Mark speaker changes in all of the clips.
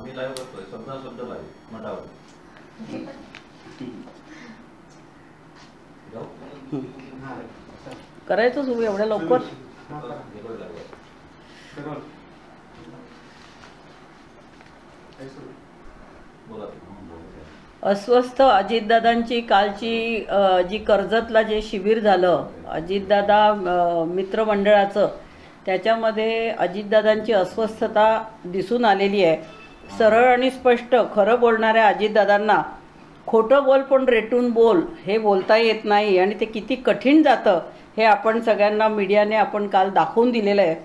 Speaker 1: मी live करतोय, शब्द live मठावर
Speaker 2: करायचं सुरू एवढ्या लवकर. अस्वस्थ अजितदादांची कालची जी कर्जतला जे शिबिर झालं अजितदादा मित्रमंडळाचं, त्याच्यामध्ये अजितदादांची अस्वस्थता दिसून आलेली आहे. सरळ आणि स्पष्ट खरं बोलणाऱ्या अजितदादांना खोटं बोल पण रेटून बोल हे बोलता येत नाही आणि ते किती कठीण जातं हे आपण सगळ्यांना मीडियाने आपण काल दाखवून दिलेलं आहे.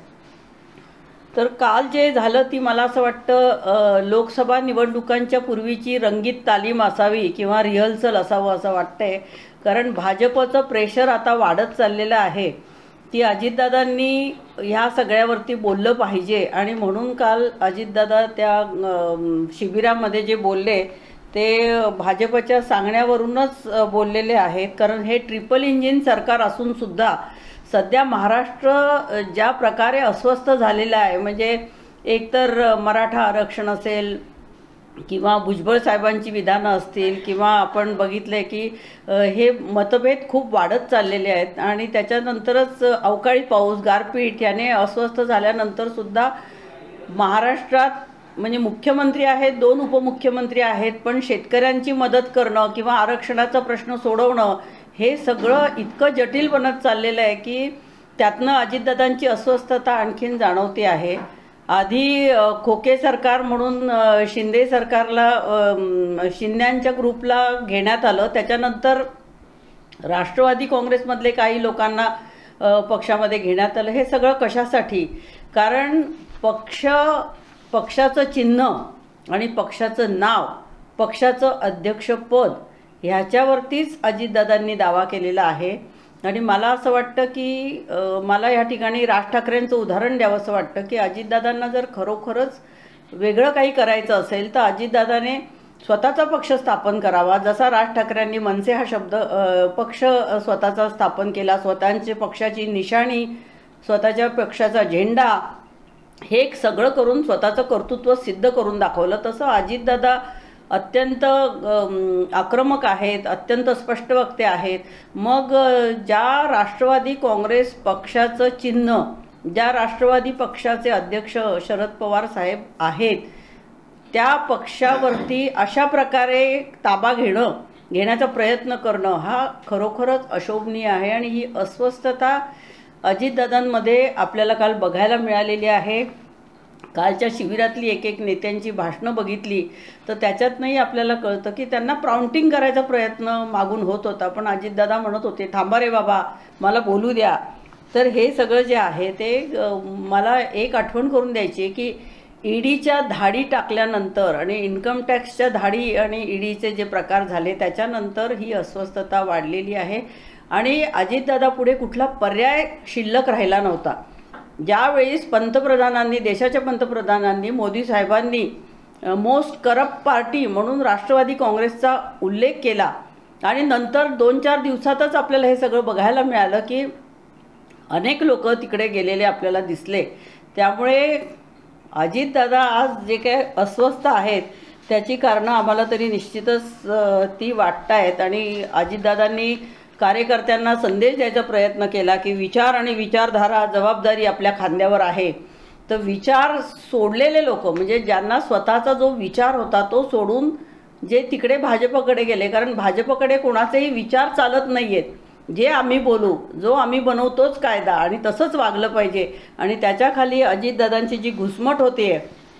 Speaker 2: तर काल जे झालं ती मला असं वाटतं लोकसभा निवडणुकांच्या पूर्वीची रंगीत तालीम असावी किंवा रिहर्सल असावं असं वाटतंय. कारण भाजपचं प्रेशर आता वाढत चाललेलं आहे. ती अजितदादांनी ह्या सगळ्यावरती बोललं पाहिजे आणि म्हणून काल अजितदादा त्या शिबिरामध्ये जे बोलले ते भाजपच्या सांगण्यावरूनच बोललेले आहेत. कारण हे ट्रिपल इंजिन सरकार असूनसुद्धा सध्या महाराष्ट्र ज्या प्रकारे अस्वस्थ झालेला आहे, म्हणजे एकतर मराठा आरक्षण असेल किंवा भुजबळ साहेबांची विधानं असतील किंवा आपण बघितले की हे मतभेद खूप वाढत चाललेले आहेत आणि त्याच्यानंतरच अवकाळी पाऊस, गारपीट याने अस्वस्थ झाल्यानंतरसुद्धा महाराष्ट्रात म्हणजे मुख्यमंत्री आहेत, 2 उपमुख्यमंत्री आहेत, पण शेतकऱ्यांची मदत करणं किंवा आरक्षणाचा प्रश्न सोडवणं हे सगळं इतकं जटिल बनत चाललेलं आहे की त्यातनं अजितदादांची अस्वस्थता आणखीन जाणवते आहे. आधी खोके सरकार म्हणून शिंदे सरकारला शिंद्यांच्या ग्रुपला घेण्यात आलं. त्याच्यानंतर राष्ट्रवादी काँग्रेसमधले काही लोकांना पक्षामध्ये घेण्यात आलं. हे सगळं कशासाठी? कारण पक्षाचं चिन्ह आणि पक्षाचं नाव, पक्षाचं अध्यक्षपद ह्याच्यावरतीच अजितदादांनी दावा केलेला आहे. आणि मला असं वाटतं की मला या ठिकाणी राज ठाकरेंचं उदाहरण द्यावं असं वाटतं की अजितदादांना जर खरोखरच वेगळं काही करायचं असेल तर अजितदादाने स्वतःचा पक्ष स्थापन करावा. जसा राज ठाकरेंनी मनसे हा शब्द पक्ष स्वतःचा स्थापन केला, स्वतःचे पक्षाची निशाणी, स्वतःच्या पक्षाचा झेंडा, हे सगळं करून स्वतःचं कर्तृत्व सिद्ध करून दाखवलं. तसं अजितदादा अत्यंत आक्रमक आहेत, अत्यंत स्पष्ट वक्ते आहेत. मग ज्या राष्ट्रवादी काँग्रेस पक्षाचं चिन्ह, ज्या राष्ट्रवादी पक्षाचे अध्यक्ष शरद पवार साहेब आहेत, त्या पक्षावरती अशा प्रकारे ताबा घेण्याचा प्रयत्न करणं हा खरोखरच अशोभनीय आहे. आणि ही अस्वस्थता अजितदादांमध्ये आपल्याला काल बघायला मिळालेली आहे. कालच्या शिबिरातली एक नेत्यांची भाषणं बघितली तर त्याच्यातनंही आपल्याला कळतं की त्यांना प्राउंटिंग करायचा प्रयत्न मागून होत होता, पण अजितदादा म्हणत होते थांबा रे बाबा, मला बोलू द्या. तर हे सगळं जे आहे ते मला एक आठवण करून द्यायची की ईडीच्या धाडी टाकल्यानंतर आणि इन्कम टॅक्सच्या धाडी आणि ईडीचे जे प्रकार झाले त्याच्यानंतर ही अस्वस्थता वाढलेली आहे. आणि अजितदादा पुढे कुठला पर्याय शिल्लक राहिला नव्हता. ज्यावेळेस देशाच्या पंतप्रधानांनी मोदी साहेबांनी मोस्ट करप्ट पार्टी म्हणून राष्ट्रवादी काँग्रेसचा उल्लेख केला आणि नंतर 2-4 दिवसातच आपल्याला हे सगळं बघायला मिळालं की अनेक लोक तिकडे गेलेले आपल्याला दिसले. त्यामुळे अजितदादा आज जे काय अस्वस्थ आहेत त्याची कारणं आम्हाला तरी निश्चितच ती वाटत आहेत. आणि अजितदादांनी कार्यकर्त्यांना संदेश द्यायचा प्रयत्न केला की विचार आणि विचारधारा जबाबदारी आपल्या खांद्यावर आहे. तर विचार सोडलेले लोक, म्हणजे ज्यांना स्वतःचा जो विचार होता तो सोडून जे तिकडे भाजपकडे गेले, कारण भाजपकडे कोणाचेही विचार चालत नाही आहेत. जे आम्ही बोलू, जो आम्ही बनवतोच कायदा आणि तसंच वागलं पाहिजे. आणि त्याच्याखाली अजितदादांची जी घुसमट होते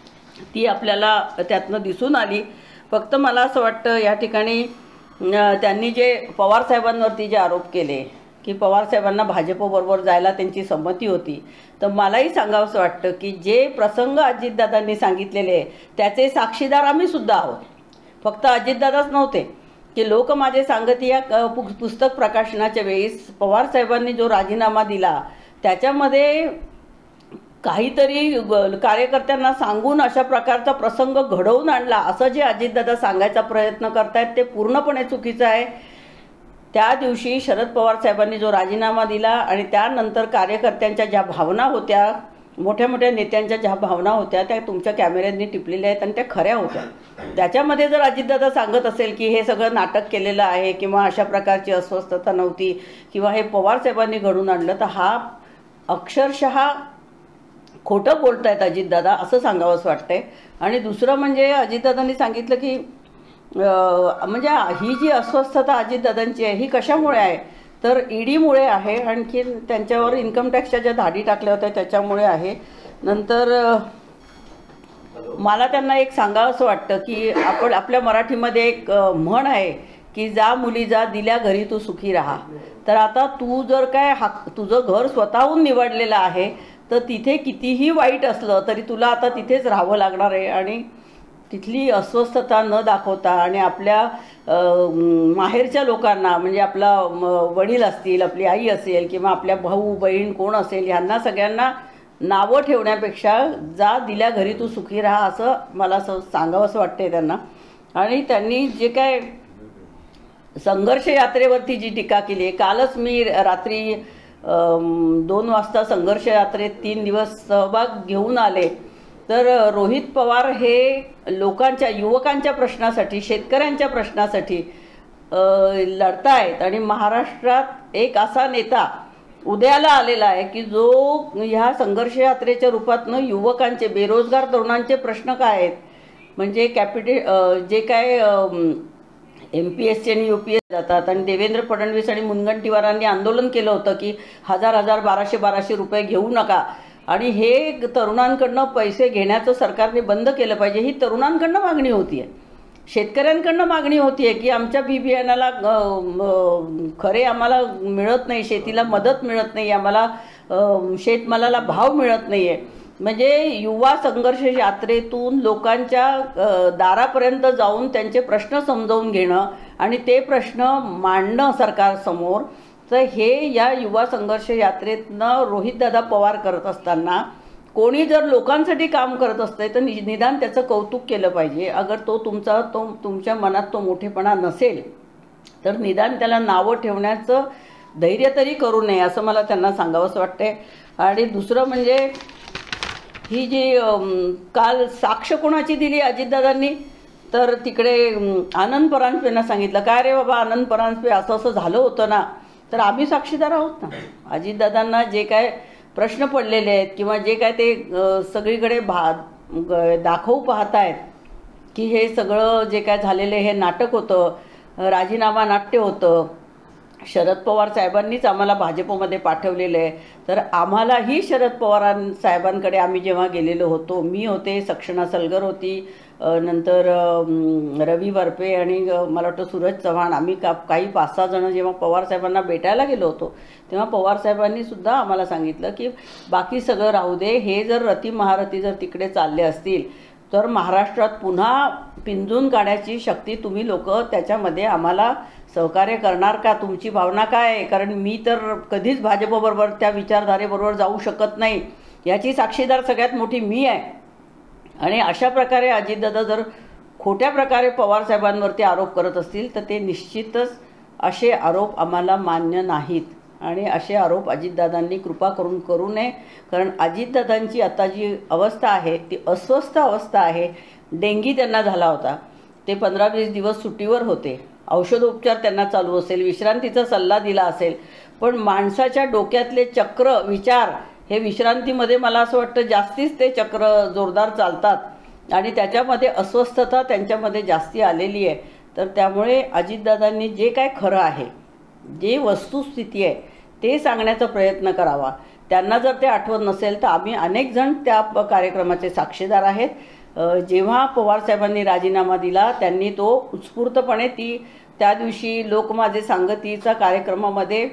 Speaker 2: ती आपल्याला त्यातनं दिसून आली. फक्त मला असं वाटतं या ठिकाणी त्यांनी जे पवारसाहेबांवरती जे आरोप केले की पवारसाहेबांना भाजपबरोबर जायला त्यांची संमती होती, तर मलाही सांगावंसं वाटतं की जे प्रसंग अजितदादांनी सांगितलेले त्याचे साक्षीदार आम्ही सुद्धा आहोत. फक्त अजितदादाच नव्हते की लोक माझे सांगती या पुस्तक प्रकाशनाच्या वेळेस पवारसाहेबांनी जो राजीनामा दिला त्याच्यामध्ये काहीतरी कार्यकर्त्यांना सांगून अशा प्रकारचा प्रसंग घडवून आणला असं जे अजितदादा सांगायचा प्रयत्न करतायत ते पूर्णपणे चुकीचं आहे. त्या दिवशी शरद पवार साहेबांनी जो राजीनामा दिला आणि त्यानंतर कार्यकर्त्यांच्या ज्या भावना होत्या मोठ्या मोठ्या नेत्यांच्या ज्या भावना होत्या त्या तुमच्या कॅमेऱ्यांनी टिपलेल्या आहेत आणि त्या खऱ्या होत्या. त्याच्यामध्ये जर अजितदादा सांगत असेल की हे सगळं नाटक केलेलं आहे किंवा अशा प्रकारची अस्वस्थता नव्हती किंवा हे पवारसाहेबांनी घडून आणलं, तर हा अक्षरशः खोटं बोलत आहेत अजितदादा, असं सांगावंच वाटतंय. आणि दुसरं म्हणजे अजितदादांनी सांगितलं की म्हणजे ही जी अस्वस्थता अजितदादांची आहे ही कशामुळे आहे, तर ईडीमुळे आहे, आणखी त्यांच्यावर इन्कम टॅक्सच्या ज्या धाडी टाकल्या होत्या त्याच्यामुळे आहे. नंतर मला त्यांना एक सांगावंसं वाटतं की आपण आपल्या मराठीमध्ये एक म्हण आहे की जा मुली जा, दिल्या घरी तू सुखी राहा. तर आता तू जर काय तुझं घर स्वतःहून निवडलेलं आहे तर तिथे कितीही वाईट असलं तरी तुला आता तिथेच राहावं लागणार आहे. आणि तिथली अस्वस्थता न दाखवता आणि आपल्या माहेरच्या लोकांना, म्हणजे आपला वडील असतील, आपली आई असेल किंवा आपल्या भाऊ बहीण कोण असेल, ह्यांना सगळ्यांना नावं ठेवण्यापेक्षा जा दिल्या घरी तू सुखी राहा, असं मला सांगावंसं वाटतंय त्यांना. आणि त्यांनी जे काय संघर्ष यात्रेवरती जी टीका केली आहे, कालच मी रात्री 2 वाजता संघर्ष यात्रेत 3 दिवस सहभाग घेऊन आले. तर रोहित पवार हे लोकांच्या, युवकांच्या प्रश्नासाठी, शेतकऱ्यांच्या प्रश्नासाठी लढतायत. आणि महाराष्ट्रात एक असा नेता उदयाला आलेला आहे की जो ह्या संघर्ष यात्रेच्या रूपातनं युवकांचे, बेरोजगार तरुणांचे प्रश्न काय आहेत, म्हणजे जे काय MPSC आणि UPSC जातात. आणि देवेंद्र फडणवीस आणि मुनगंटीवारांनी आंदोलन केलं होतं की 1000 1200 रुपये घेऊ नका, आणि हे तरुणांकडनं पैसे घेण्याचं सरकारने बंद केलं पाहिजे, ही तरुणांकडनं मागणी होती आहे. शेतकऱ्यांकडनं मागणी होती आहे की आमच्या बियाणाला खरे आम्हाला मिळत नाही, शेतीला मदत मिळत नाही, आम्हाला शेतमालाला भाव मिळत नाही आहे. म्हणजे युवा संघर्ष यात्रेतून लोकांच्या दारापर्यंत जाऊन त्यांचे प्रश्न समजावून घेणं आणि ते प्रश्न मांडणं सरकारसमोर, तर हे या युवा संघर्ष यात्रेतनं रोहितदादा पवार करत असताना कोणी जर लोकांसाठी काम करत असते तर निदान त्याचं कौतुक केलं पाहिजे. अगर तुमच्या मनात तो मोठेपणा नसेल तर निदान त्याला नावं ठेवण्याचं धैर्य तरी करू नये, असं मला त्यांना सांगावंसं वाटते. आणि दुसरं म्हणजे ही जी काल साक्ष कोणाची दिली अजितदादांनी, तर तिकडे आनंद परांजपेंना सांगितलं, काय रे बाबा आनंद परांजपे, असं असं झालं होतं ना, तर आम्ही साक्षीदार आहोत ना. अजितदादांना जे काय प्रश्न पडलेले आहेत किंवा जे काय ते सगळीकडे दाखवू पाहतायत की हे सगळं जे काय झालेलं हे नाटक होतं, राजीनामा नाट्य होतं, शरद पवार साहेबांनीच आम्हाला भाजपमध्ये पाठवलेलं आहे. तर आम्हालाही शरद पवार साहेबांकडे आम्ही जेव्हा गेलेलो होतो, मी होते, सक्षणा सलगर होती, नंतर रवी वरपे आणि मला वाटतं सूरज चव्हाण, आम्ही काही 5-6 जण जेव्हा पवार साहेबांना भेटायला गेलो होतो तेव्हा पवार साहेबांनी सुद्धा आम्हाला सांगितलं की बाकी सगळं राहू दे, हे जर रती महारथी जर तिकडे चालले असतील तर महाराष्ट्रात पुन्हा पिंजून काढण्याची शक्ती तुम्ही लोक त्याच्यामध्ये आम्हाला सहकार्य करणार का, तुमची भावना काय आहे, कारण मी तर कधीच भाजपबरोबर त्या विचारधारेबरोबर जाऊ शकत नाही, याची साक्षीदार सगळ्यात मोठी मी आहे. आणि अशा प्रकारे अजितदादा जर खोट्या प्रकारे पवारसाहेबांवरती आरोप करत असतील तर ते निश्चितच असे आरोप आम्हाला मान्य नाहीत. आणि असे आरोप अजितदादांनी कृपा करून करू नये, कारण अजितदादांची आता जी अवस्था आहे ती अस्वस्थ अवस्था आहे. डेंगी त्यांना झाला होता, ते 15-20 दिवस सुट्टीवर होते, औषधोपचार त्यांना चालू असेल, विश्रांतीचा सल्ला दिला असेल, पण माणसाच्या डोक्यातले चक्र विचार हे विश्रांतीमध्ये मला असं वाटतं जास्तीच ते चक्र जोरदार चालतात आणि त्याच्यामध्ये अस्वस्थता त्यांच्यामध्ये जास्ती आलेली आहे. तर त्यामुळे अजितदादांनी जे काय खरं आहे, जे वस्तुस्थिती आहे ते सांगण्याचा प्रयत्न करावा. त्यांना जर ते आठवत नसेल तर आम्ही अनेक जण त्या कार्यक्रमाचे साक्षीदार आहेत. जेव्हा पवारसाहेबांनी राजीनामा दिला त्यांनी तो उत्स्फूर्तपणे त्या दिवशी लोक माझे सांगतीचा कार्यक्रमामध्ये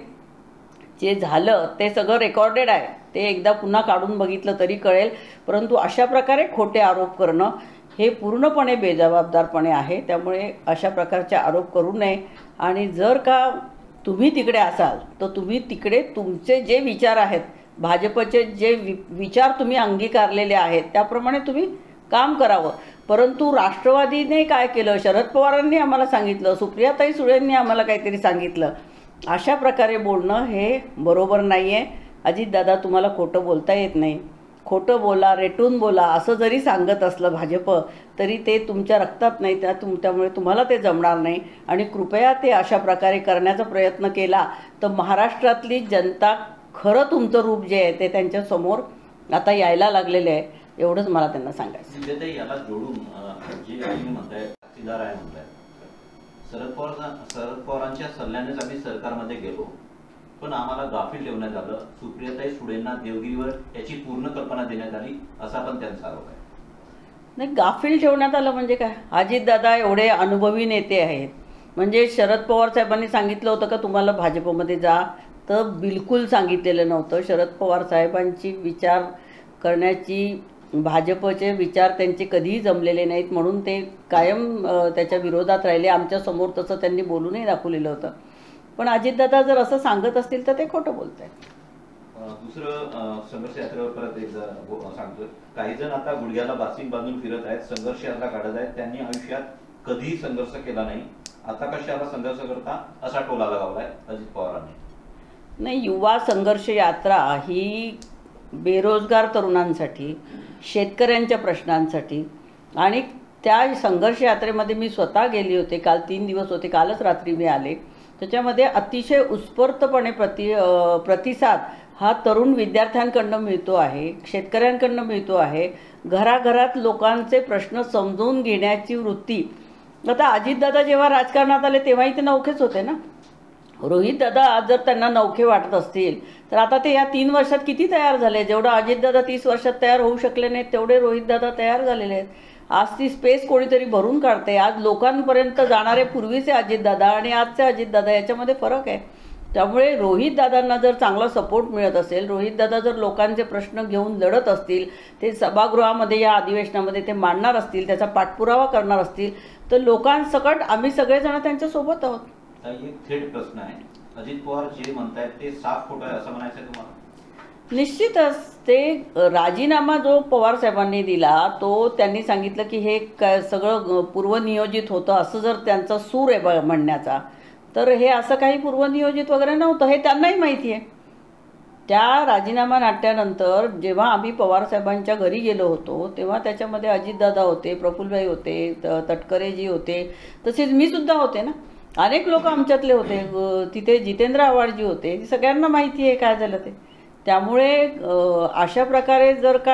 Speaker 2: जे झालं ते सगळं रेकॉर्डेड आहे, ते एकदा पुन्हा काढून बघितलं तरी कळेल. परंतु अशा प्रकारे खोटे आरोप करणं हे पूर्णपणे बेजबाबदारपणे आहे. त्यामुळे अशा प्रकारचे आरोप करू नये. आणि जर का तुम्ही तिकडे असाल तर तुम्ही तिकडे तुमचे जे विचार आहेत, भाजपचे जे विचार तुम्ही अंगीकारलेले आहेत त्याप्रमाणे तुम्ही काम करावं. परंतु राष्ट्रवादीने काय केलं, शरद पवारांनी आम्हाला सांगितलं, सुप्रियाताई सुळेंनी आम्हाला काहीतरी सांगितलं, अशा प्रकारे बोलणं हे बरोबर नाही आहे. अजितदादा तुम्हाला खोटं बोलता येत नाही. खोटं बोला, रेटून बोला असं जरी सांगत असलं भाजप, तरी ते तुमच्या रक्तात नाही, त्यामुळे तुम्हाला ते जमणार नाही. आणि कृपया ते अशा प्रकारे करण्याचा प्रयत्न केला तर महाराष्ट्रातली जनता खरं तुमचं रूप जे आहे ते त्यांच्यासमोर आता यायला लागलेलं आहे. एवढंच मला त्यांना सांगायचं.
Speaker 1: म्हणजे ते याला जोडून जे तुम्ही म्हणताय साक्षीदार आहे म्हणताय, शरद पवारांच्या सल्ल्यानेच आम्ही सरकारमध्ये गेलो, पण आम्हाला गाफील ठेवण्यात आलं. सुप्रियाताई सुळेंना देवगिरीवर याची पूर्ण कल्पना देण्यात आली असा पण त्यांचा आरोप आहे.
Speaker 2: नाही, गाफील ठेवण्यात आलं म्हणजे काय? अजितदादा एवढे अनुभवी नेते आहेत, म्हणजे शरद पवार साहेबांनी सांगितलं होतं का तुम्हाला भाजपमध्ये जा? तर बिलकुल सांगितलेलं नव्हतं. शरद पवार साहेबांची विचार करण्याची, भाजपचे विचार त्यांचे कधीही जमलेले नाहीत, म्हणून ते कायम त्याच्या विरोधात राहिले. आमच्यासमोर तसं त्यांनी बोलूनही दाखवलेलं होतं. पण अजितदादा जर असं सांगत असतील तर ते खोटं बोलत आहेत.
Speaker 1: दुसरं, संघर्ष यात्रेवर परत एक सांगतो, काही जण आता गुडघ्याला बासिंग बांधून फिरत आहेत, संघर्ष यात्रा काढत आहेत. त्यांनी आयुष्यात कधीही संघर्ष केला नाही, आता कशाला संघर्ष करता असा टोला लगावलाय अजित पवारांनी.
Speaker 2: नाही, युवा संघर्ष यात्रा ही बेरोजगार तरुणांसाठी, शेतकऱ्यांच्या प्रश्नांसाठी, आणि त्या संघर्ष यात्रेमध्ये मी स्वतः गेली होते. काल 3 दिवस होते, कालच रात्री मी आले. त्याच्यामध्ये अतिशय उत्स्फूर्तपणे प्रतिसाद हा तरुण विद्यार्थ्यांकडनं मिळतो आहे, शेतकऱ्यांकडनं मिळतो आहे. घराघरात लोकांचे प्रश्न समजून घेण्याची वृत्ती. आता अजितदादा जेव्हा राजकारणात आले तेव्हाही ते नवखेच होते ना. रोहितदादा आज जर त्यांना नवखे वाटत असतील तर आता ते या 3 वर्षात किती तयार झाले? जेवढं अजितदादा 30 वर्षात तयार होऊ शकले नाहीत तेवढे रोहितदादा तयार झालेले आहेत. आज ती स्पेस कोणीतरी भरून काढते. आज लोकांपर्यंत जाणारे पूर्वीचे अजितदादा आणि आजचे अजितदादा याच्यामध्ये फरक आहे. त्यामुळे रोहितदादांना जर चांगला सपोर्ट मिळत असेल, रोहितदादा जर लोकांचे प्रश्न घेऊन लढत असतील, ते सभागृहामध्ये या अधिवेशनामध्ये ते मांडणार असतील, त्याचा पाठपुरावा करणार असतील, तर लोकांसकट आम्ही सगळेजण त्यांच्यासोबत आहोत.
Speaker 1: एक थेट प्रश्न आहे, अजित पवार जे म्हणतायत ते साफ खोटं आहे असं म्हणायचं आहे तुम्हाला?
Speaker 2: निश्चितच ते राजीनामा जो पवार साहेबांनी दिला तो त्यांनी सांगितलं की हे सगळं पूर्वनियोजित होतं, असं जर त्यांचा सूर आहे म्हणण्याचा, तर हे असं काही पूर्वनियोजित वगैरे नव्हतं, हे त्यांनाही माहिती आहे. त्या राजीनामा नाट्यानंतर जेव्हा आम्ही पवार साहेबांच्या घरी गेलो होतो तेव्हा त्याच्यामध्ये अजितदादा होते, प्रफुल्लभाई होते, तटकरेजी होते, तसेच मी सुद्धा होते ना. अनेक लोक आमच्यातले होते तिथे. जितेंद्र आव्हाडजी होते. सगळ्यांना माहिती आहे काय झालं ते. त्यामुळे अशा प्रकारे जर का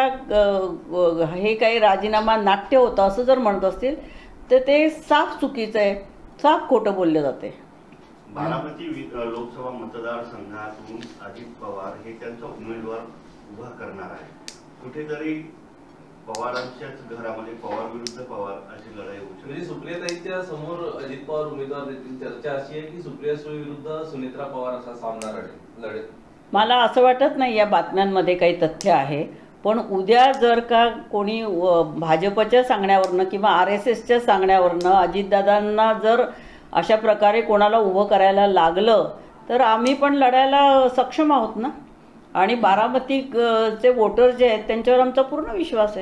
Speaker 2: हे काही राजीनामा नाट्य होतं असं जर म्हणत असतील तर ते साफ चुकीचं आहे, साफ खोटं बोललं जाते.
Speaker 3: बारामती लोकसभा मतदारसंघातून अजित पवार हे त्यांचा उमेदवार उभा करणार आहे. कुठेतरी पवारांच्याच घरामध्ये पवार विरुद्ध पवार अशी लढाई होऊ शकते.
Speaker 4: म्हणजे सुप्रियाताईंच्या समोर अजित पवार उमेदवार देतील. चर्चा अशी आहे की सुप्रिया सुळे विरुद्ध सुनेत्रा पवार असा सामना लढेल.
Speaker 2: मला असं वाटत नाही या बातम्यांमध्ये काही तथ्य आहे. पण उद्या जर का कोणी भाजपच्या सांगण्यावरनं किंवा RSSच्या सांगण्यावरनं अजितदादांना जर अशा प्रकारे कोणाला उभं करायला लागलं तर आम्ही पण लढायला सक्षम आहोत ना. आणि बारामतीचे वोटर जे आहेत त्यांच्यावर आमचा पूर्ण विश्वास आहे.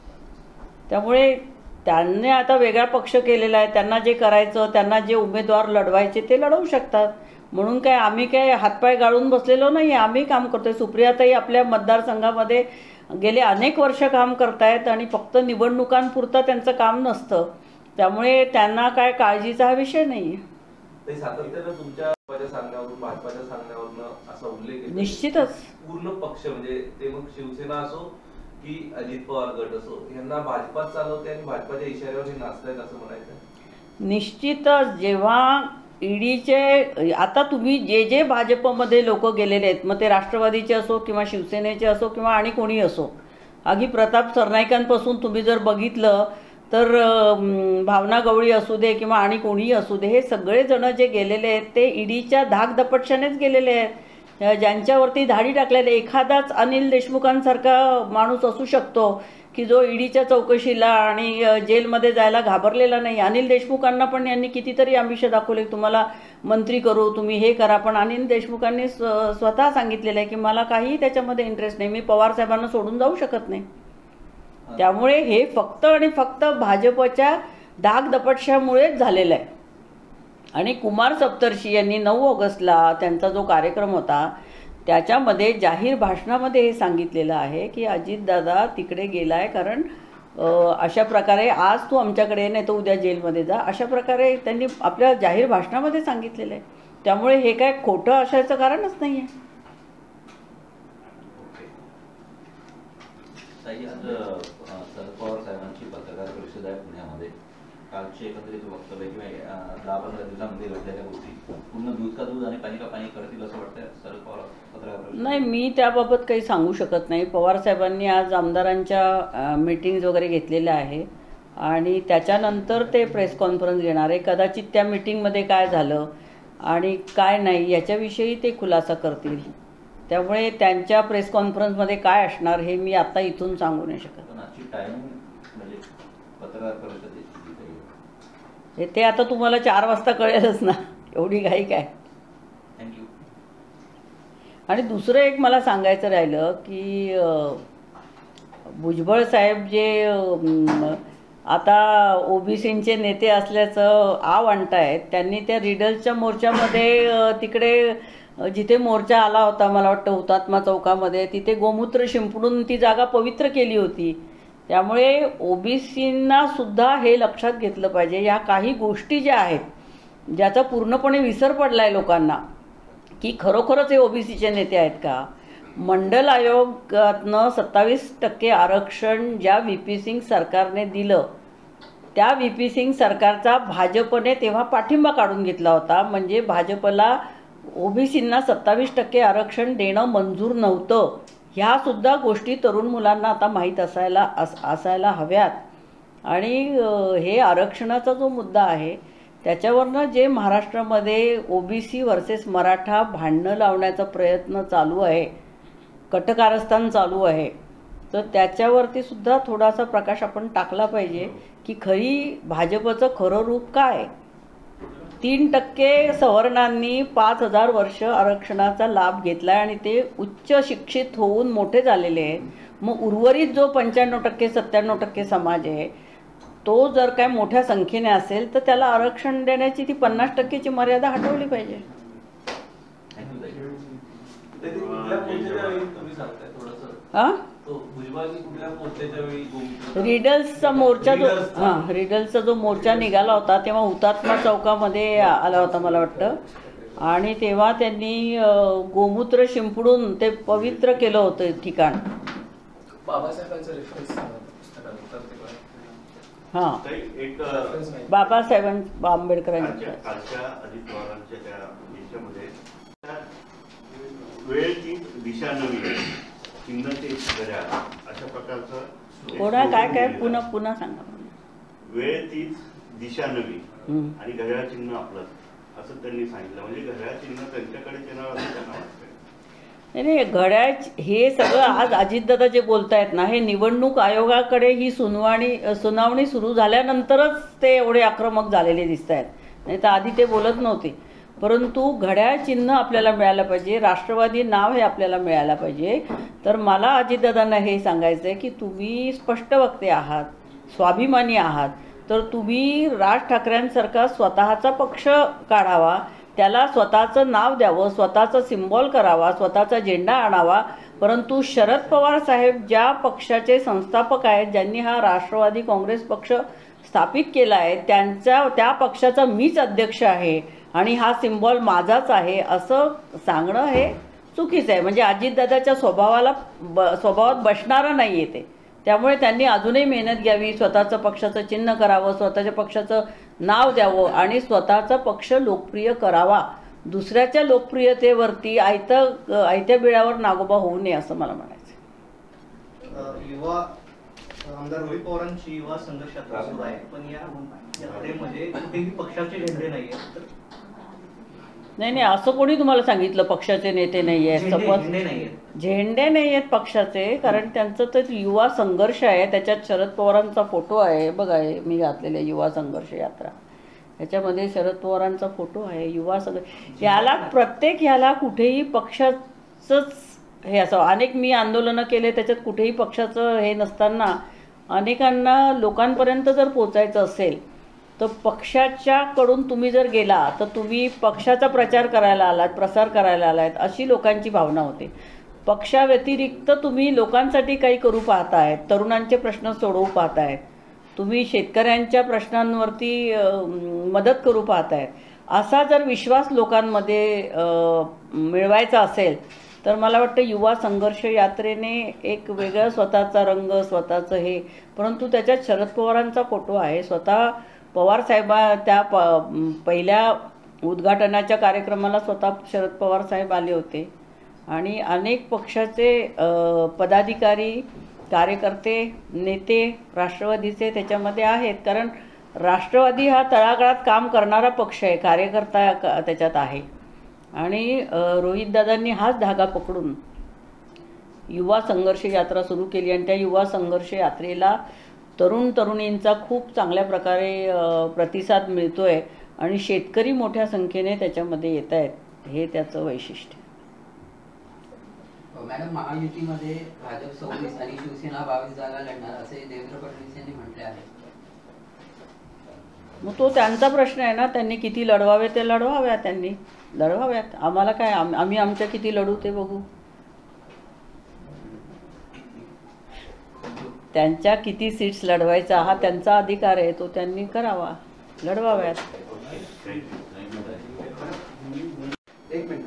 Speaker 2: त्यामुळे त्यांनी आता वेगळा पक्ष केलेला आहे, त्यांना जे करायचं, त्यांना जे उमेदवार लढवायचे ते लढवू शकतात. म्हणून काय आम्ही काय हातपाय गाळून बसलेलो नाही, आम्ही काम करतोय. सुप्रियाताई आपल्या मतदारसंघामध्ये गेले अनेक वर्ष काम करतायत आणि फक्त निवडणुकांपुरतं त्यांचं काम नसतं. त्यामुळे त्यांना काय काळजीचा हा विषय नाही आहे.
Speaker 4: ते सातत्यानं तुमच्या सांगण्यावरून, भाजपाच्या सांगण्यावरून असा उल्लेख केला.
Speaker 2: निश्चितच
Speaker 4: पूर्ण पक्ष म्हणजे ते मग शिवसेना असो की अजित पवार गट असो, यांना भाजपात चालवते आणि भाजपाच्या इशाऱ्यावर हे नाचतायत असं म्हणायचं.
Speaker 2: निश्चितच जेव्हा ईडीचे आता तुम्ही जे भाजपमध्ये लोक गेलेले आहेत, मग ते राष्ट्रवादीचे असो किंवा शिवसेनेचे असो किंवा आणि कोणी असो, अगदी प्रताप सरनाईकांपासून तुम्ही जर बघितलं तर भावना गवळी असू दे किंवा आणि कोणीही असू दे, हे सगळेजण जे गेलेले आहेत ते ईडीच्या धाकदपटशानेच गेलेले आहेत. ज्यांच्यावरती धाडी टाकलेले, एखादाच अनिल देशमुखांसारखा माणूस असू शकतो की जो ईडीच्या चौकशीला आणि जेलमध्ये जायला घाबरलेला नाही. अनिल देशमुखांना पण यांनी कितीतरी आमिष दाखवले, तुम्हाला मंत्री करू, तुम्ही हे करा. पण अनिल देशमुखांनी स्वतः सांगितलेलं आहे की मला काहीही त्याच्यामध्ये इंटरेस्ट नाही, मी पवार साहेबांना सोडून जाऊ शकत नाही. त्यामुळे हे फक्त आणि फक्त भाजपच्या धाकदपटशामुळेच झालेलं आहे. आणि कुमार सप्तर्षी यांनी 9 ऑगस्टला त्यांचा जो कार्यक्रम होता त्याच्यामध्ये जाहीर भाषणामध्ये हे सांगितलेलं आहे की अजितदादा तिकडे गेलाय कारण अशा प्रकारे आज तू आमच्याकडे नाही तर उद्या जेलमध्ये जा, अशा प्रकारे त्यांनी आपल्या जाहीर भाषणामध्ये सांगितलेलं आहे. त्यामुळे हे काय खोटं असायचं कारणच नाही आहे.
Speaker 1: ताई, आज शरद पवार साहेबांची पत्रकार परिषद आहे पुण्यामध्ये. कालचे एकत्रित वक्तव्य किंवा 10-15 दिवसांमध्ये घडलेल्या गोष्टी पूर्ण दूध का दूध आणि पाणी का पाणी करतील असं वाटतं शरद पवार पत्रकार परिषद?
Speaker 2: नाही, मी त्याबाबत काही सांगू शकत नाही. पवार साहेबांनी आज आमदारांच्या मीटिंग्ज वगैरे घेतलेल्या आहे आणि त्याच्यानंतर ते प्रेस कॉन्फरन्स घेणार आहे. कदाचित त्या मीटिंगमध्ये काय झालं आणि काय नाही याच्याविषयी ते खुलासा करतील. त्यामुळे त्यांच्या प्रेस कॉन्फरन्समध्ये काय असणार हे मी आता इथून सांगू नाही शकत.
Speaker 1: पण आजची टायमिंग म्हणजे पत्रकार परिषदेची
Speaker 2: ते आता तुम्हाला 4 वाजता कळेलच ना, एवढी घाई काय.
Speaker 1: थँक्यू.
Speaker 2: आणि दुसरं एक मला सांगायचं राहिलं की भुजबळ साहेब जे आता ओबीसींचे नेते असल्याचं आव आणतायत, त्यांनी त्या रीडर्सच्या मोर्चामध्ये तिकडे जिथे मोर्चा आला होता मला वाटतं हुतात्मा चौकामध्ये, तिथे गोमूत्र शिंपडून ती जागा पवित्र केली होती. त्यामुळे ओबीसींना सुद्धा हे लक्षात घेतलं पाहिजे. या काही गोष्टी ज्या आहेत ज्याचा पूर्णपणे विसर पडला आहे लोकांना की खरोखरच हे ओबीसीचे नेते आहेत का. मंडल आयोगातनं 27% आरक्षण ज्या व्ही.पी. सिंग सरकारने दिलं, त्या व्ही.पी. सिंग सरकारचा भाजपने तेव्हा पाठिंबा काढून घेतला होता. म्हणजे भाजपला ओबीसींना 27% आरक्षण देणं मंजूर नव्हतं. ह्या सुद्धा गोष्टी तरुण मुलांना आता माहीत असायला हव्यात. आणि हे आरक्षणाचा जो मुद्दा आहे त्याच्यावरनं जे महाराष्ट्रामध्ये ओबीसी वर्सेस मराठा भांडणं लावण्याचा प्रयत्न चालू आहे, कटकारस्थान चालू आहे, तर त्याच्यावरती सुद्धा थोडासा प्रकाश आपण टाकला पाहिजे की खरी भाजपचं खरं रूप काय. 3% सवर्णांनी 5,000 वर्ष आरक्षणाचा लाभ घेतला आणि ते उच्च शिक्षित होऊन मोठे झालेले आहेत. मग उर्वरित जो 95% 97% समाज आहे तो जर काय मोठ्या संख्येने असेल तर त्याला आरक्षण देण्याची ती 50%ची मर्यादा हटवली पाहिजे. रीडर्सचा मोर्चा जो रीडर्सचा जो मोर्चा निघाला होता तेव्हा हुतात्मा चौकामध्ये आला होता मला वाटतं, आणि तेव्हा त्यांनी गोमूत्र शिंपडून ते पवित्र केलं होतं ठिकाण.
Speaker 5: बाबासाहेबांचा रेफरन्स
Speaker 2: हां, बाबासाहेब आंबेडकरांच्या
Speaker 3: कालच्या अजित पवारांच्या त्या याच्यामध्ये वेळेची दिशा नवी चिन्ह ते घड्याळ अशा प्रकारचं
Speaker 2: कोणा काय पुन्हा सांगा.
Speaker 3: वेळ तीच दिशा नवी आणि घड्याळ चिन्ह आपलं असं त्यांनी सांगितलं. म्हणजे घड्याळ चिन्ह त्यांच्याकडे येणार असं त्यांना वाटतंय.
Speaker 2: नाही, घड्याळ हे सगळं आज अजितदादा जे बोलतायत ना, हे निवडणूक आयोगाकडे ही सुनावणी सुरू झाल्यानंतरच ते एवढे आक्रमक झालेले दिसत आहेत. नाही तर आधी ते बोलत नव्हते. परंतु घड्याळ चिन्ह आपल्याला मिळालं पाहिजे, राष्ट्रवादी नाव हे आपल्याला मिळायला पाहिजे. तर मला अजितदादांना हे सांगायचं आहे की तुम्ही स्पष्ट वक्ते आहात, स्वाभिमानी आहात, तर तुम्ही राज ठाकरेंसारखा स्वतःचा पक्ष काढावा, त्याला स्वतःचं नाव द्यावं, स्वतःचं सिम्बॉल करावा, स्वतःचा झेंडा आणावा. परंतु शरद पवार साहेब ज्या पक्षाचे संस्थापक आहेत, ज्यांनी हा राष्ट्रवादी काँग्रेस पक्ष स्थापित केला आहे, त्या पक्षाचा मीच अध्यक्ष आहे आणि हा सिम्बॉल माझाच आहे असं सांगणं हे चुकीचं आहे. म्हणजे अजितदादाच्या स्वभावात बसणारं नाही आहे ते. त्यामुळे त्यांनी अजूनही मेहनत घ्यावी, स्वतःचं पक्षाचं चिन्ह करावं, स्वतःच्या पक्षाचं नाव द्यावं आणि स्वतःचा पक्ष लोकप्रिय करावा. दुसऱ्याच्या लोकप्रियतेवरती आयत्या बिळावर नागोबा होऊ नये असं मला म्हणायचं.
Speaker 6: युवा आमदार रोहित पवारांची युवा संघर्ष यात्रा सुरू आहे, पण या यात्रेमध्ये कुठेही पक्षाचे झेंडे नाही आहेत.
Speaker 2: नाही, असं कोणी तुम्हाला सांगितलं पक्षाचे नेते नाही आहेत? झेंडे नाही आहेत पक्षाचे, कारण त्यांचं तर युवा संघर्ष आहे. त्याच्यात शरद पवारांचा फोटो आहे बघा, मी घातलेल्या युवा संघर्ष यात्रा, ह्याच्यामध्ये शरद पवारांचा फोटो आहे. युवा संघर्ष ह्याला कुठेही पक्षाचंच हे असं अनेक मी आंदोलनं केले, त्याच्यात कुठेही पक्षाचं हे नसताना अनेकांना लोकांपर्यंत जर पोचायचं असेल तर पक्षाच्याकडून तुम्ही जर गेला तर तुम्ही पक्षाचा प्रचार करायला आलात, प्रसार करायला आलात, अशी लोकांची भावना होते. पक्षाव्यतिरिक्त तुम्ही लोकांसाठी काही करू पाहतायत, तरुणांचे प्रश्न सोडवू पाहतायत, तुम्ही शेतकऱ्यांच्या प्रश्नांवरती मदत करू पाहतायत, असा जर विश्वास लोकांमध्ये मिळवायचा असेल तर मला वाटतं युवा संघर्ष यात्रेने एक वेगळं स्वतःचा रंग, स्वतःचं हे, परंतु त्याच्यात शरद पवारांचा फोटो आहे. स्वतः पवार साहेबा त्या पहिल्या उद्घाटनाच्या कार्यक्रमाला स्वतः शरद पवार साहेब आले होते आणि अनेक पक्षाचे पदाधिकारी, कार्यकर्ते, नेते राष्ट्रवादीचे त्याच्यामध्ये आहेत. कारण राष्ट्रवादी हा तळागाळात काम करणारा पक्ष आहे, कार्यकर्ता त्याच्यात आहे. आणि रोहितदादांनी हाच धागा पकडून युवा संघर्ष यात्रा सुरू केली आणि त्या युवा संघर्ष यात्रेला तरुणींचा खूप चांगल्या प्रकारे प्रतिसाद मिळतोय आणि शेतकरी मोठ्या संख्येने त्याच्यामध्ये येत आहेत. हे त्याचं वैशिष्ट्य.
Speaker 7: मॅडम, महायुतीमध्ये भाजप 26 आणि शिवसेना 22 जागा लढणार असे देवेंद्र फडणवीस यांनी म्हटले आहे.
Speaker 2: मग तो त्यांचा प्रश्न आहे ना, त्यांनी किती लढवावे ते लढवाव्या, त्यांनी लढवाव्यात. आम्हाला काय, आम्ही आमच्या किती लढू ते बघू. त्यांच्या किती सीट्स लढवायचा हा त्यांचा अधिकार आहे, तो त्यांनी करावा, लढवाव्यात.
Speaker 5: एक मिनट.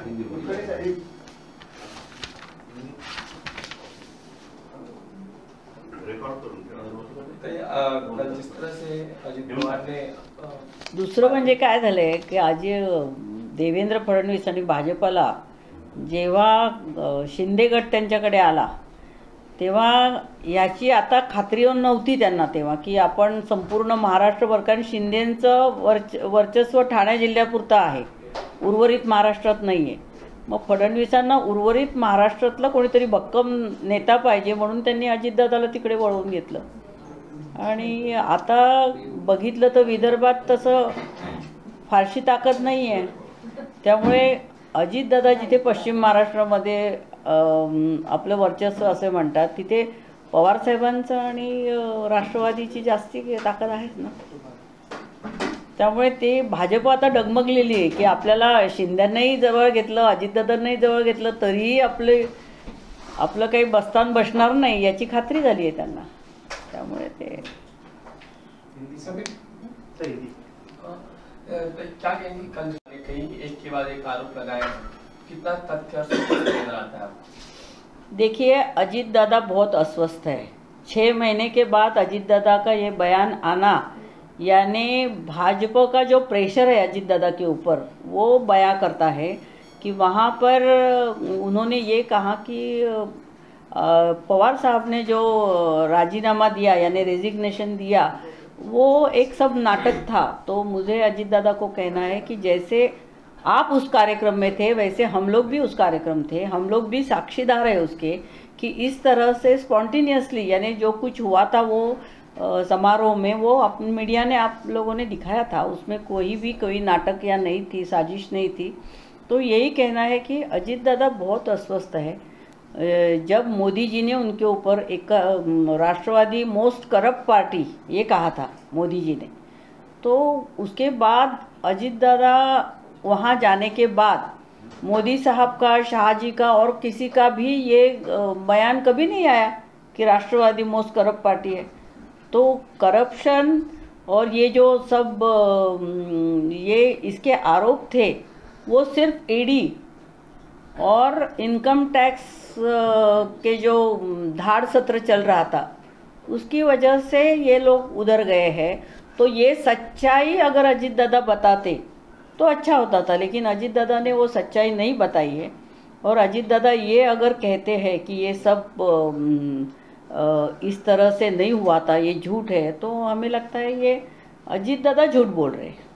Speaker 5: जिस तरह से अजित पवार ने
Speaker 2: दुसरं म्हणजे काय झालंय की आज देवेंद्र फडणवीस आणि भाजपला जेव्हा शिंदे गट त्यांच्याकडे आला तेव्हा याची आता खात्री नव्हती त्यांना तेव्हा की आपण संपूर्ण महाराष्ट्रभर, कारण शिंदेंचं वर्चस्व ठाणे जिल्ह्यापुरतं आहे, उर्वरित महाराष्ट्रात नाही आहे. मग फडणवीसांना उर्वरित महाराष्ट्रातला कोणीतरी भक्कम नेता पाहिजे म्हणून त्यांनी अजितदादाला तिकडे वळवून घेतलं. आणि आता बघितलं तर विदर्भात तसं फारशी ताकद नाही आहे. त्यामुळे अजितदादा जिथे पश्चिम महाराष्ट्रामध्ये आपलं वर्चस्व असे म्हणतात, तिथे पवारसाहेबांचं आणि राष्ट्रवादीची जास्ती ताकद आहेच ना. त्यामुळे ते भाजप आता डगमगलेली आहे की आपल्याला शिंद्यांनाही जवळ घेतलं, अजितदादांनाही जवळ घेतलं तरीही आपलं काही बस्तान बसणार नाही याची खात्री झाली आहे त्यांना. त्यामुळे ते
Speaker 5: क्या कहेंगे, कल कहीं एक के बाद एक आरोप लगाया, कितना तथ्य नजर आता है?
Speaker 2: देखिए, अजीत दादा बहुत अस्वस्थ है. 6 महीने के बाद अजीत दादा का ये बयान आना यानी भाजपा का जो प्रेशर है अजीत दादा के ऊपर वो बयां करता है कि वहाँ पर उन्होंने ये कहा कि पवार साहब ने जो राजीनामा दिया यानी रेजिग्नेशन दिया वो एक सब नाटक था. तो मुझे अजीत दादा को कहना है कि जैसे आप उस कार्यक्रम में थे वैसे हम लोग भी उस कार्यक्रम थे, हम लोग भी साक्षीदार है उसके कि इस तरह से स्पॉन्टेनियसली यानी जो कुछ हुआ था वो समारोह में वो अपने मीडिया ने आप लोगों ने दिखाया था, उसमें कोई नाटक या नहीं थी, साजिश नहीं थी. तो यही कहना है कि अजीत दादा बहुत अस्वस्थ है. जब मोदी जी ने उनके ऊपर एक राष्ट्रवादी मोस्ट करप्ट पार्टी ये कहा था मोदी जी ने, तो उसके बाद अजीत दादा वहाँ जाने के बाद मोदी साहब का, शाह जी का और किसी का भी ये बयान कभी नहीं आया कि राष्ट्रवादी मोस्ट करप्ट पार्टी है. तो करप्शन और ये जो सब ये इसके आरोप थे वो सिर्फ ईडी और इनकम टैक्स के जो धाड़ सत्र चल रहा था उसकी वजह से ये लोग उधर गए हैं. तो ये सच्चाई अगर अजीत दादा बताते तो अच्छा होता था, लेकिन अजीत दादा ने वो सच्चाई नहीं बताई है. और अजीत दादा ये अगर कहते हैं कि ये सब इस तरह से नहीं हुआ था, ये झूठ है, तो हमें लगता है ये अजीत दादा झूठ बोल रहे हैं.